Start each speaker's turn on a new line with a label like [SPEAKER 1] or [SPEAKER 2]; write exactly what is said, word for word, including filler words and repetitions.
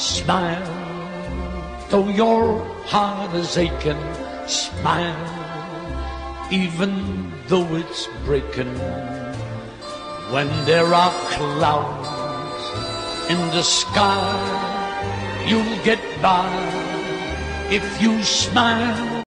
[SPEAKER 1] Smile, though your heart is aching. Smile, even though it's breaking. When there are clouds in the sky, you'll get by if you smile.